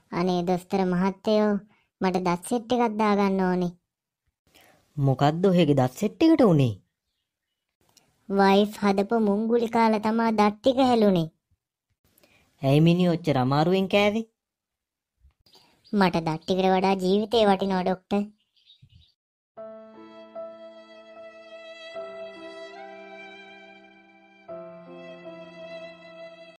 අනේ දොස්තර මහත්තයෝ මට දත් සෙට් එකක් දාගන්න ඕනේ. මොකද්ද ඔහෙගේ දත් සෙට් එකට උනේ? වයිෆ් හදපු මුංගුලි කාලා තමා දත් ටික හැලුනේ. ඇයි මිනිහ ඔච්චර අමාරුවෙන් කෑවේ? මට දත් ටිකට වඩා ජීවිතේ වටිනවා ඩොක්ටර්.